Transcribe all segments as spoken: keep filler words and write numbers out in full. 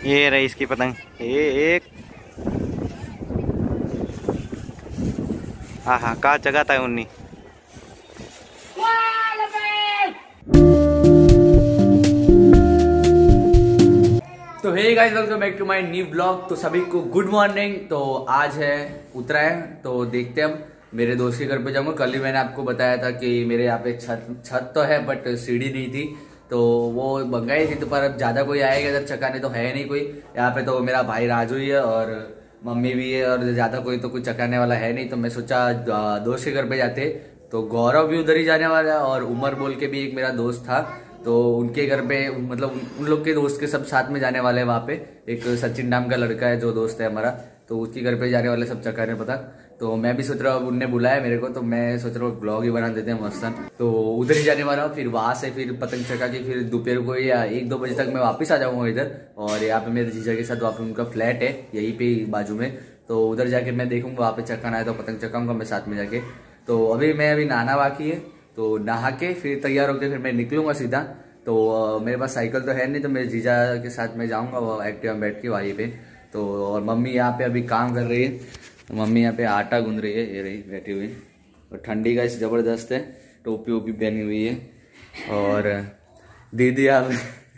ये रही इसकी पतंग, ये एक हाँ हाँ का जगाता है उन्नी। तो hey guys, welcome back to my new blog. तो सभी को गुड मॉर्निंग। तो आज है उत्तरायण, तो देखते हैं हम। मेरे दोस्त के घर पे जाऊंगा। कल ही मैंने आपको बताया था कि मेरे यहाँ पे छत छत तो है बट सीढ़ी नहीं थी, तो वो बंगाई थी। तो पर अब ज्यादा कोई आएगा इधर चकाने तो है नहीं कोई यहाँ पे। तो मेरा भाई राजू ही है और मम्मी भी है और ज्यादा कोई तो कुछ चकाने वाला है नहीं। तो मैं सोचा दोस्त के घर पे जाते। तो गौरव भी उधर ही जाने वाला है और उमर बोल के भी एक मेरा दोस्त था, तो उनके घर पे मतलब उन लोग के दोस्त के सब साथ में जाने वाले हैं वहाँ पे। एक सचिन नाम का लड़का है जो दोस्त है हमारा, तो उसके घर पे जाने वाले सब चकाने पता। तो मैं भी सोच रहा हूँ, उनने बुलाया मेरे को, तो मैं सोच रहा हूँ ब्लॉग ही बना देते हैं मस्तन। तो उधर ही जाने वाला हूँ। फिर वहां से फिर पतंग चका के फिर दोपहर को या एक दो बजे तक मैं वापस आ जाऊंगा इधर। और यहाँ पे मेरे जीजा के साथ वहाँ पे उनका फ्लैट है यहीं पे बाजू में, तो उधर जाके मैं देखूंगा वहाँ पे चकाना है तो पतंग चकाऊंगा मैं साथ में जाके। तो अभी मैं अभी नहाना बाकी है, तो नहा के फिर तैयार होकर फिर मैं निकलूंगा सीधा। तो uh, मेरे पास साइकिल तो है नहीं, तो मेरे जीजा के साथ मैं जाऊंगा वो एक्टिवा में बैठ के वहीं पे। तो और मम्मी यहाँ पे अभी काम कर रही है, तो मम्मी यहाँ पे आटा गूंद रही है, ये रही बैठी हुई। और ठंडी का जबरदस्त है, टोपी वोपी पहनी हुई है। और दीदी आप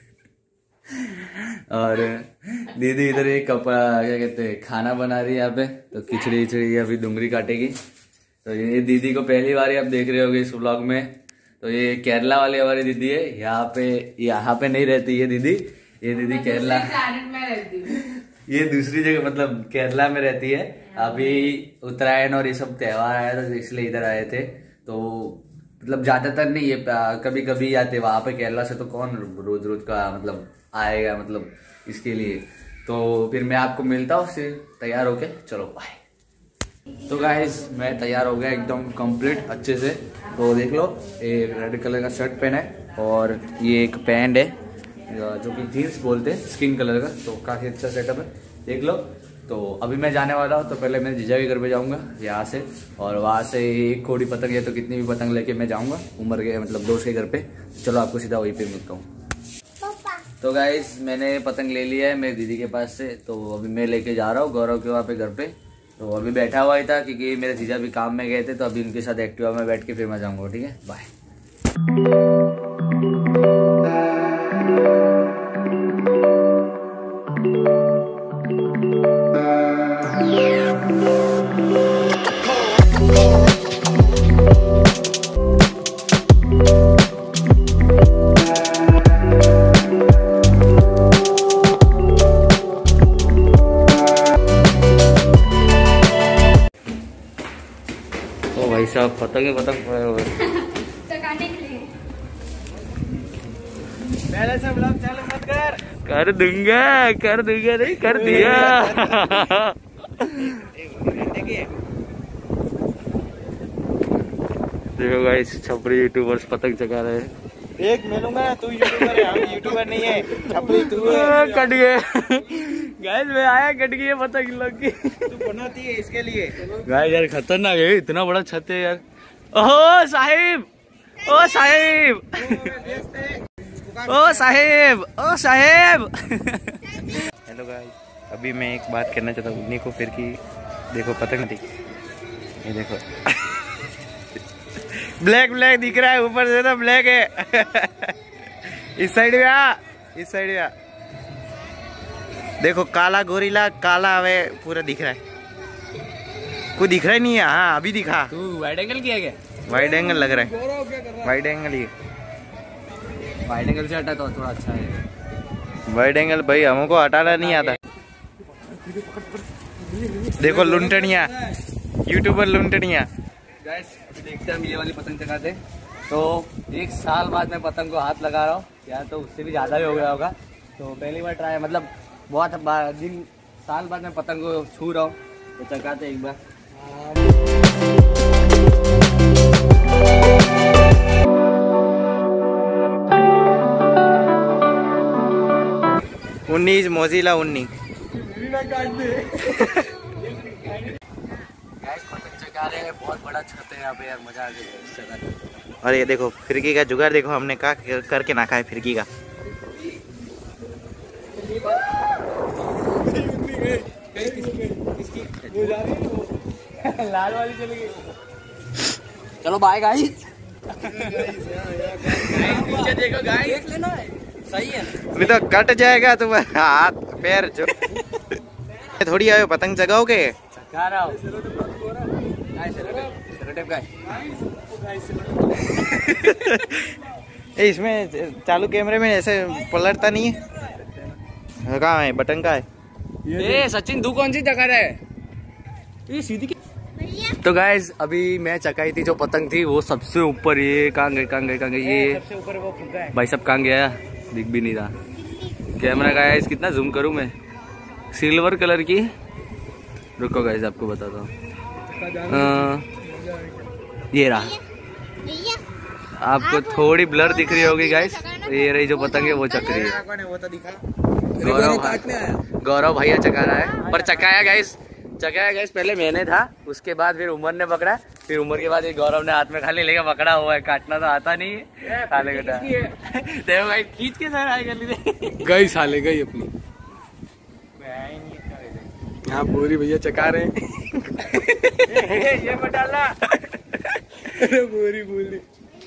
और दीदी इधर एक कपड़ा क्या कहते हैं खाना बना रही है यहाँ पे, तो खिचड़ी खिचड़ी अभी डूंगरी काटेगी। तो ये दीदी को पहली बार आप देख रहे होगे इस व्लॉग में। तो ये केरला वाली हमारी दीदी है, यहाँ पे यहाँ पे नहीं रहती ये दीदी। ये दीदी केरला में रहती है, ये दूसरी जगह मतलब केरला में रहती है। अभी उत्तरायण और ये सब त्योहार आया था इसलिए इधर आए थे। तो मतलब ज्यादातर नहीं, ये कभी कभी आते वहां पे केरला से, तो कौन रोज रोज का मतलब आएगा मतलब इसके लिए। तो फिर मैं आपको मिलता हूँ, फिर तैयार होके चलो बाय। तो गाइस मैं तैयार हो गया एकदम कंप्लीट अच्छे से। तो देख लो, ये रेड कलर का शर्ट पहना है और ये एक पैंट है जो कि जीन्स बोलते हैं स्किन कलर का, तो काफ़ी अच्छा सेटअप है देख लो। तो अभी मैं जाने वाला हूँ, तो पहले मैं जीजा के घर पे जाऊँगा यहाँ से, और वहाँ से एक कोड़ी पतंग है तो कितनी भी पतंग लेके मैं जाऊँगा उमर के मतलब दोस्त के घर पे। चलो आपको सीधा वहीं पे मिलता हूँ। तो गाइस मैंने पतंग ले लिया है मेरी दीदी के पास से, तो अभी मैं लेके जा रहा हूँ गौरव के वहाँ पे घर पे। तो अभी बैठा हुआ ही था क्योंकि मेरे जीजा भी काम में गए थे, तो अभी उनके साथ एक्टिवा में बैठ के फिर मैं जाऊँगा। ठीक है, बाय। भाई साहब पतंग पतंग पड़े हुए चकाने के लिए। पहले से ब्लॉग चालू मत कर। कर दूंगा कर दूंगा नहीं कर दिया। देखो गाइस छपरी यूट्यूबर्स पतंग चका रहे हैं। एक मिलूंगा, तू यूट्यूबर है, हम यूट्यूबर नहीं है, छपरी तू है। कट गए गाइस, मैं आया कट गई पतंग लोग की। तू बनाती है इसके लिए। गाइस यार खतरनाक है, इतना बड़ा छत है यार। ओह साहिब, ओ साहिब, ओ साहिब, ओ साहिब। हेलो गाइस, अभी मैं एक बात करना चाहता हूँ। उन्हीं को फिर की देखो पतंग थी, ये देखो ब्लैक ब्लैक दिख रहा है ऊपर से, तो ब्लैक है। इस साइड में आ, इस साइड में आ, देखो काला गोरिल्ला काला हमें पूरा दिख रहा है। कोई दिख रहा ही नहीं है। हाँ अभी दिखा। तू वाइड एंगल किया क्या? वाइड एंगल लग रहा है, वाइड एंगल ही। वाइड एंगल से हटा तो थोड़ा अच्छा है। वाइड एंगल भाई हमको हटाना नहीं आता। देखो लुंटनिया, यूट्यूबर लुंटनिया। गाइस अभी देखते हैं हम ये वाली पतंग चकाते। तो एक साल बाद मैं पतंग को हाथ लगा रहा हूँ, या तो उससे भी ज़्यादा ही हो गया होगा। तो पहली बार ट्राई मतलब बहुत दिन साल बाद मैं पतंग को छू रहा हूँ, तो चकाते एक बार। उन्नीस मोजिला उन्नीस। बहुत बड़ा छत है यहाँ पे यार, मजा आ गया। और ये देखो फिरकी का जुगाड़ देखो हमने क्या करके ना खाए फिरकी का। लाल वाली चली गई। चलो बाय गाइस। नीचे देखो गाइस, देख लेना सही है। अभी तो कट जाएगा तुम्हारा हाथ पैर जो। थोड़ी आयो पतंग जगाओगे? चगा रहा हूं गाइस। Sellotape guys. इसमें चालू कैमरे में ऐसे पलटता नहीं है। कहाँ है बटन? का है ए सचिन, तू कौन सी चका रहा है? ये सीधी। तो गाइस अभी मैं चकाई थी जो पतंग थी वो सबसे ऊपर। ये कहाँ गए कहाँ गए कहाँ गए ये सबसे ऊपर वो फुग्गा है। भाई सब कहाँ गया? दिख भी नहीं रहा। कैमरा का है कितना जूम करूँ मैं? सिल्वर कलर की। रुको गाइस आपको बताता हूँ। ये रहा। आपको थोड़ी ब्लर दिख रही होगी गाइस। ये रही जो पतंग है वो चक रही है। गौरव गौरव भैया चका रहा है। पर चकाया गाइस, चकाया गाइस पहले मैंने था, उसके बाद फिर उमर ने पकड़ा, फिर उमर के बाद ये गौरव ने हाथ में खाली लेके पकड़ा हुआ है। काटना तो आता नहीं है। खाले कटा देखो गाइस, खींच के सर आए कर ली गई साले गई अपनी। यहाँ पूरी भैया चका रहे हैं। ये मत डालना। अरे पूरी पूरी।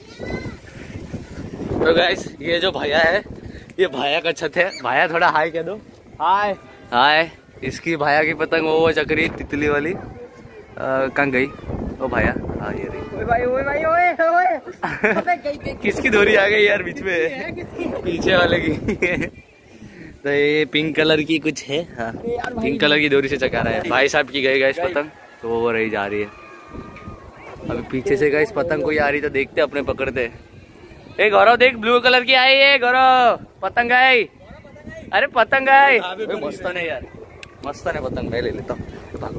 तो गाइस ये जो भैया है ये भाया का छत है। भाया थोड़ा हाय कह दो। हाय हाय। इसकी भाया की पतंग वो चक्री तितली वाली कहाँ गई? ओ भाया, हाँ ये रही। ओए भाई ओए भाई ओए ओए। किसकी डोरी आ गई यार बीच में? पीछे वाले की। तो ये पिंक कलर की कुछ है। हाँ पिंक कलर की डोरी से चका रहा है। भाई साहब की गई गाइस पतंग, तो वो रही जा रही है। अभी पीछे से गाइस पतंग कोई आ रही तो देखते अपने पकड़ते। ए गौरव देख, ब्लू कलर की आई है गौरव, पतंग आई। अरे पतंग आई। मस्त नहीं यार, मस्त नहीं पतंग। मैं ले लेता हूँ।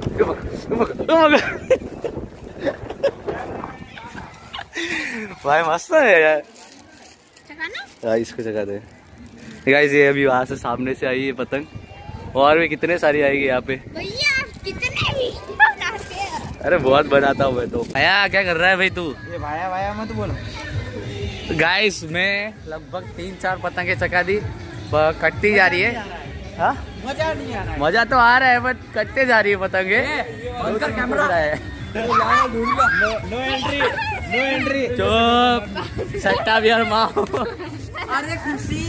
भाई मस्त है यार। चकाना? इसको चका दे गाइस। ये अभी वहां से सामने से आई है पतंग, और भी कितने सारी आएगी यहाँ पे। भैया कितने भी अरे बहुत बनाता हूँ मैं तो। भैया क्या कर रहा है भाई तू? ये भाया भाया मत बोलो गाइस। मैं लगभग तीन चार पतंगे चका दी, कटती जा रही है। हाँ मजा नहीं आ रहा है। मजा तो आ रहा है बट कटते जा रही है पतंगे। कैमरा है। No entry no entry. चुप सट्टा बियर माँ। अरे खुशी।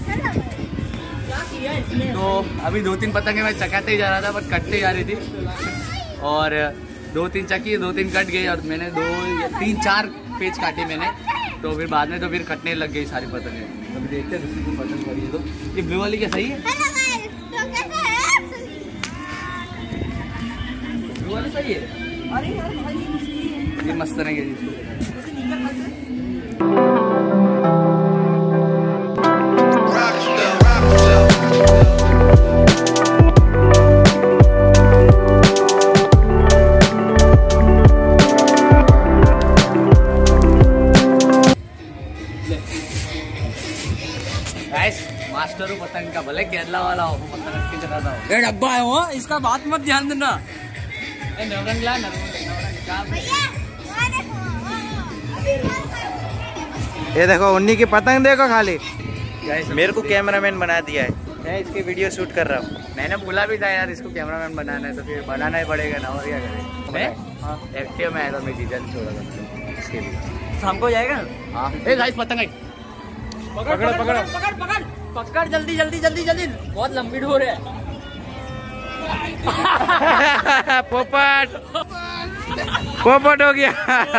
तो अभी दो तीन पतंगे मैं चकाते ही जा रहा था बट कटते जा रही थी, और दो तीन चकी दो तीन कट गई, और मैंने दो तीन चार पेज काटे मैंने। तो फिर बाद में तो फिर कटने लग गई सारी पतंगे। अभी देखते हैं दूसरी पतंग पड़ी है। तो ये ब्लू वाली क्या सही है? ब्लू वाली सही है। अरे यार भाई ये मस्त रहेंगे जिसको। मास्टर पतंग का भले केरला वाला हो, पतंग अच्छी चलाता हो। ये डब्बा है वो, इसका बात मत ध्यान देना। नवरंग ला ये देखो उन्हीं की पतंग देखो खाली। मेरे को कैमरामैन बना दिया है, मैं इसकी वीडियो शूट कर रहा हूँ। मैंने बोला भी था यार इसको कैमरामैन बनाना है, तो फिर बनाना ही पड़ेगा ना, और क्या करें। मैं एक्टिव में आया था, मैं जीजा छोड़ा था इसके लिए। शाम को जाएगा। हाँ ए गाइस पतंग आई। पकड़ पकड़ पकड़ पकड़ पकड़ पकड़ जल्दी जल्दी जल्दी जल्दी। बहुत लंबी डोर है। पोपट पोपट हो गया।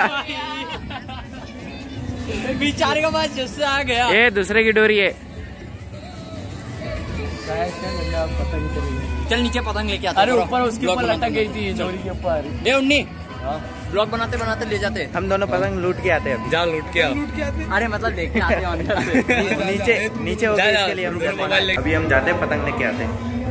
बेचारे के पास जिससे आ गया। ये दूसरे की डोरी है। चल नीचे पतंग लेके आता। अरे ऊपर उसके ऊपर लटक गई थी डोरी के ऊपर। ए उन्नी ब्लॉग बनाते बनाते ले जाते। हम दोनों पतंग लूट के आते हैं। जा लूट के आ। अरे मतलब देख के आते हैं अंदर से। नीचे नीचे हो गया, इसके लिए हम अभी हम जाते हैं पतंग लेके आते हैं।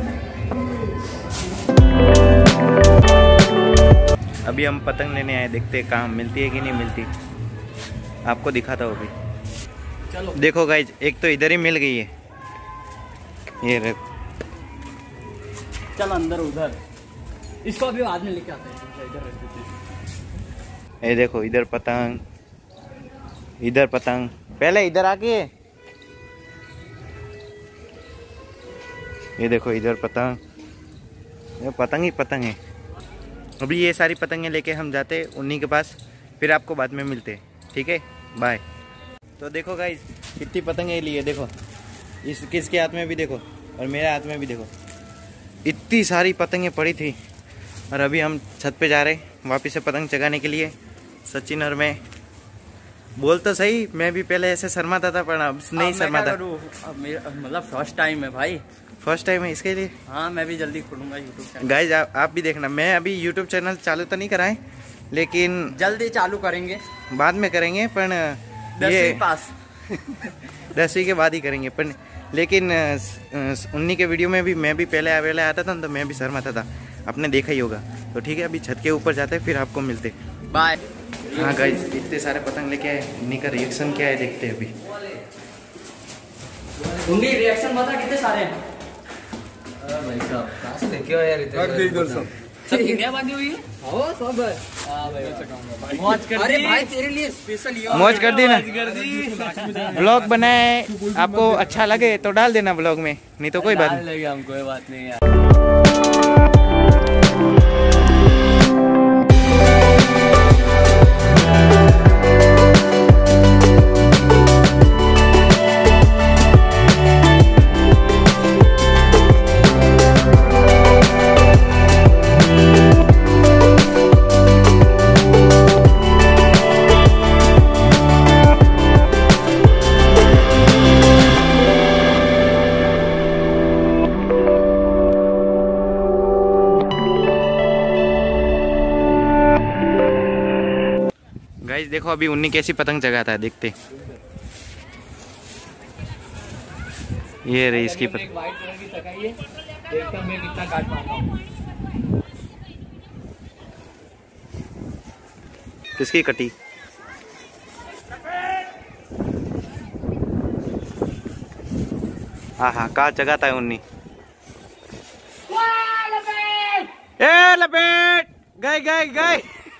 अभी हम पतंग लेने आए, देखते हैं कहाँ मिलती है कि नहीं मिलती। आपको दिखाता हूँ अभी। चलो देखो गाइज, एक तो इधर ही मिल गई है। ये रख। चल अंदर उधर। इसको अभी बाद में लेके आते हैं। ये देखो इधर पतंग, इधर पतंग। पहले इधर आके ये देखो इधर पतंग। ये पतंग ही पतंग है। अभी ये सारी पतंगें लेके हम जाते उन्हीं के पास, फिर आपको बाद में मिलते। ठीक है, बाय। तो देखो गाइस कितनी पतंगें लिए, देखो इस किसके हाथ में भी देखो और मेरे हाथ में भी देखो, इतनी सारी पतंगें पड़ी थी। और अभी हम छत पे जा रहे वापस से पतंग चगाने के लिए। सचिन और मैं, बोल तो सही, मैं भी पहले ऐसे शर्माता था पर अब नहीं शर्माता। मतलब फर्स्ट टाइम है भाई, फर्स्ट टाइम है इसके लिए। हाँ मैं भी जल्दी खोलूंगा यूट्यूब चैनल। गाइज आप, आप भी देखना, मैं अभी यूट्यूब चैनल चालू तो नहीं कराएं लेकिन जल्दी चालू करेंगे, बाद में करेंगे। पर दसवीं पास दसवीं के बाद ही करेंगे। पर लेकिन उन्हीं के वीडियो में भी मैं भी पहले पहले आता था तो मैं भी शर्माता था, आपने देखा ही होगा। तो ठीक है, अभी छत के ऊपर जाते हैं फिर आपको मिलते। बाय। हाँ गाइज इतने सारे पतंग लेके आए, उन्हीं का रिएक्शन क्या है देखते हैं अभी। उनकी रिएक्शन बता कितने सारे हैं। भाई साहब कहाँ से लेके आए यार इतने सब सब इंडिया बांधी हुई है। ओ सब हां भाई मौज कर दी। अरे भाई तेरे लिए स्पेशल ये मौज कर दी ना, व्लॉग बनाए, आपको अच्छा लगे तो डाल देना व्लॉग में, नहीं तो कोई बात नहीं लगे हमको, कोई बात नहीं यार। गाइस देखो अभी उन्नी कैसी पतंग जगाता है, देखते। ये रही इसकी पतंग। व्हाइट कलर की चकाई है, देखता मैं कितना काट पाता हूं। किसकी कटी? हाँ हाँ कहाँ जगाता है उन्नी। ए लपेट गए गए गए।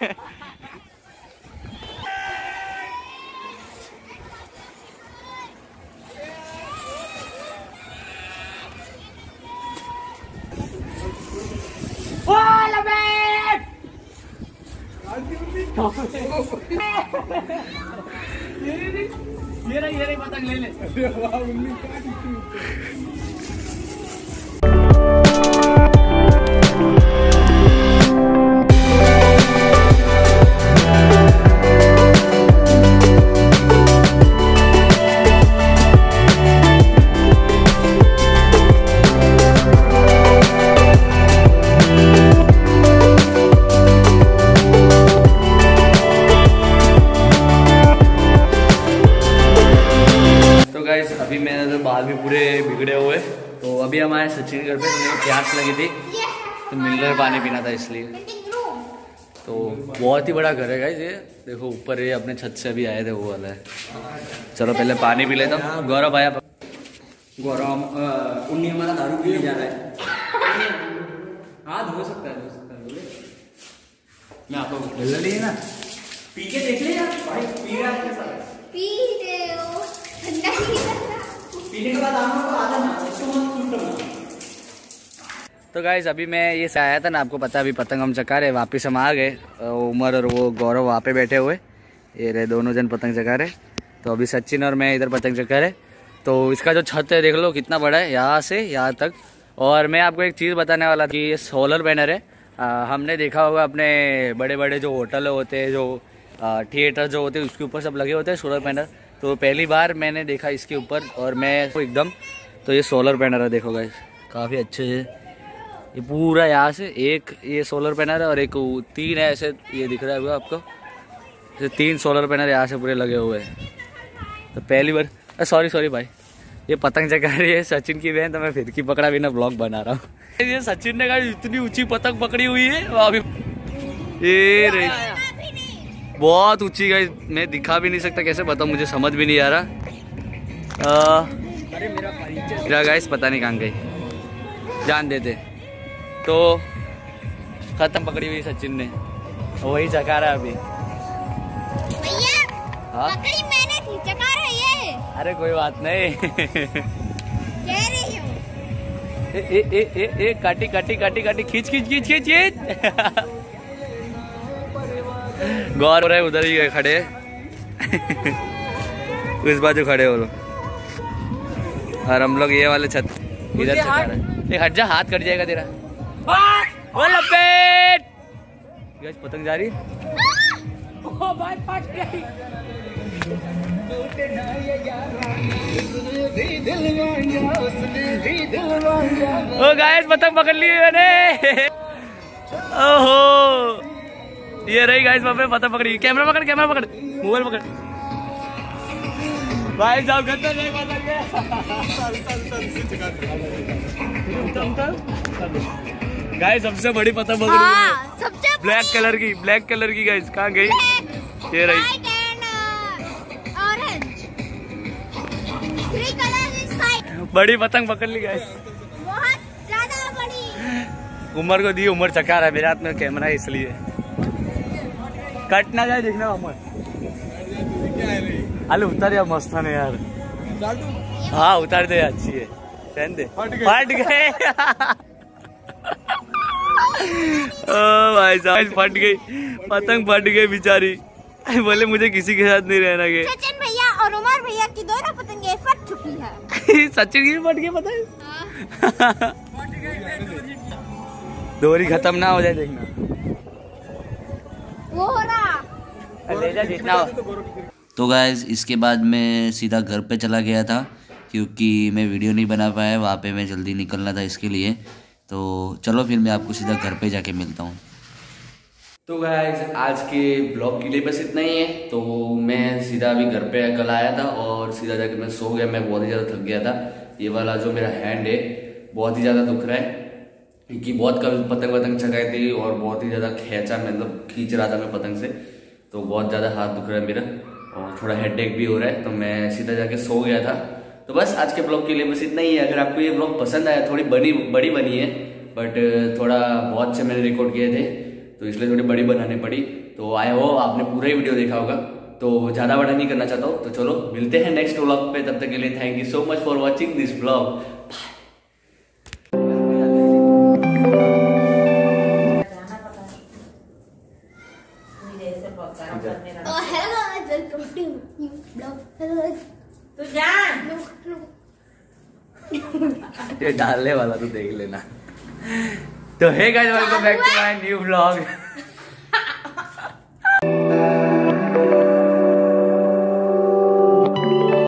ये रही ये रही पतंग ले ले। अभी मैंने तो बाल भी पूरे बिगड़े हुए, तो अभी हमारे सचिन घर पे तो मुझे प्यास लगी थी तो मिनरल पानी पीना था इसलिए। तो बहुत ही बड़ा घर है गाइस ये, देखो ऊपर ये अपने छत से अभी आए थे वो वाला है। चलो पहले पानी पी लेता हूँ। गौरव आया, गौरव उन्नी हमारा दारू पीने जा रहा है। हाँ धो सकता है, धो सकता है, मैं आपको मिल रही है ना, पी के देख ले यार भाई, पी रहा है पी रहे हो ठंडा नहीं करता, पीने के बाद आना तो आधा ना इसको मत टूटना। तो गाइस अभी मैं ये से आया था ना, आपको पता है अभी पतंग हम चका रहे, वापिस हम आ गए। उमर और वो गौरव वहाँ पे बैठे हुए, ये रहे दोनों जन पतंग चका रहे। तो अभी सचिन और मैं इधर पतंग चका रहे। तो इसका जो छत है देख लो कितना बड़ा है, यहाँ से यहाँ तक। और मैं आपको एक चीज़ बताने वाला था कि ये सोलर बैनर है। आ, हमने देखा होगा अपने बड़े बड़े जो होटल होते हैं, जो थिएटर जो होते हैं, उसके ऊपर सब लगे होते हैं सोलर पैनल। तो पहली बार मैंने देखा इसके ऊपर, और मैं तो एकदम, तो ये सोलर पैनल है, देखो गाइस काफ़ी अच्छे से ये पूरा यहाँ से एक ये सोलर पैनल है और एक तीन है ऐसे, ये दिख रहा है आपको, ये तीन सोलर पैनल यहाँ से पूरे लगे हुए हैं। तो पहली बार, सॉरी सॉरी भाई, ये पतंग चगा रही है सचिन की बहन, तो मैं फिर की पकड़ा बिना ब्लॉग बना रहा हूँ। ये सचिन ने कहा इतनी ऊंची पतंग पकड़ी हुई है अभी, ये रही बहुत ऊंची गाइस, मैं दिखा भी नहीं सकता, कैसे बताऊं, मुझे समझ भी नहीं आ रहा। मेरा गाइस पता नहीं कहाँ गई, जान देते। तो खत्म पकड़ी हुई सचिन ने, वही चका रहा है अभी। हाँ पकड़ी मैंने थी, चका रहा है ये। अरे कोई बात नहीं। कह रही हूँ। ए ए ए ए ए काटी काटी काटी काटी खींच खींच खींच खींच खींच। गौर हो रहा है, उधर ही खड़े उस बाजू खड़े हो लोग, और हम लोग ये वाले छत इधर चला रहे हैं। एक हट जा, हाथ कट जाएगा तेरा। ओ लपेट गैस, पतंग जा रही ओ भाई, फट गई। ओ गाइस, पतंग पकड़ ली मैंने। ओहो, ये रही गाइस, वहाँ पे पतंग पकड़ी। कैमरा पकड़, कैमरा पकड़, मोबाइल पकड़ भाई साहब। गंदा नहीं पतंग गाइस, सबसे बड़ी पतंग पकड़ी हाँ, सबसे ब्लैक कलर की, ब्लैक कलर की गाइस। कहाँ गई? ये रही, बड़ी पतंग पकड़ ली गाइस, बहुत ज्यादा बड़ी। उमर को दी, उमर चका रहा है, मेरे हाथ में कैमरा है इसलिए कट ना जाए, देखना उमर। अरे उतार यार, मस्त था ना यार। हाँ उतार दे, अच्छी है, पहन दे। फट गए ओ भाई साहब, फट गई पतंग, फट गई बेचारी। बोले मुझे किसी के साथ नहीं रहना गए। सचिन भैया और उमर भैया की दोनों पतंगे फट चुकी है। सचिन की फट गई पतंग। डोरी खत्म ना हो जाए, देखना वो हो रहा, ले जा जितना हो। तो गाइस, इसके बाद मैं सीधा घर पे चला गया था, क्योंकि मैं वीडियो नहीं बना पाया वहाँ पे, मैं जल्दी निकलना था इसके लिए। तो चलो फिर मैं आपको सीधा घर पे जाके मिलता हूँ। तो गाइस, आज के ब्लॉग के लिए बस इतना ही है। तो मैं सीधा अभी घर पे कल आया था और सीधा जाके मैं सो गया। मैं बहुत ही ज़्यादा थक गया था। ये वाला जो मेरा हैंड है बहुत ही ज़्यादा दुख रहा है, क्योंकि बहुत कल पतंग वतंग चगाई थी और बहुत ही ज़्यादा खींचा, मतलब खींच रहा था मैं पतंग से, तो बहुत ज़्यादा हाथ दुख रहा है मेरा और थोड़ा हेडेक भी हो रहा है। तो मैं सीधा जाके सो गया था। तो बस आज के ब्लॉग के लिए बस इतना ही है। अगर आपको ये ब्लॉग पसंद आया, थोड़ी बड़ी बड़ी बनी है, बट थोड़ा बहुत से मैंने रिकॉर्ड किए थे तो इसलिए थोड़ी बड़ी बनानी पड़ी। तो आई होप आपने पूरा ही वीडियो देखा होगा, तो ज़्यादा बड़ा नहीं करना चाहता हूँ। तो चलो मिलते हैं नेक्स्ट व्लॉग पे, तब तक के लिए thank you so much for watching this vlog. ये डालने वाला तो देख लेना। तो hey guys, welcome back to my new vlog.